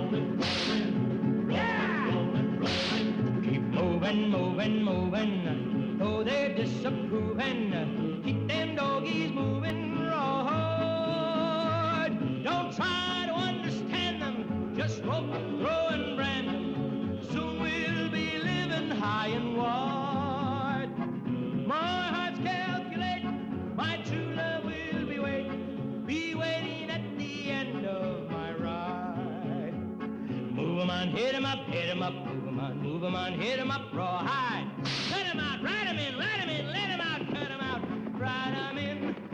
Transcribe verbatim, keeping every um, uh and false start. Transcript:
Yeah! Keep moving, moving, moving, though they're disapproving. Keep them doggies moving, roar. Don't try to understand them, just rope, throw, and brand them. Soon we'll be living high and wide. My heart's calculating, my true love will be waiting, be waiting at the end of my ride. Move 'em on, hit 'em up, hit 'em up, move 'em on, move 'em on, hit 'em up, rawhide. Let 'em out, ride 'em in, let 'em in, let 'em out, cut 'em out, ride 'em in.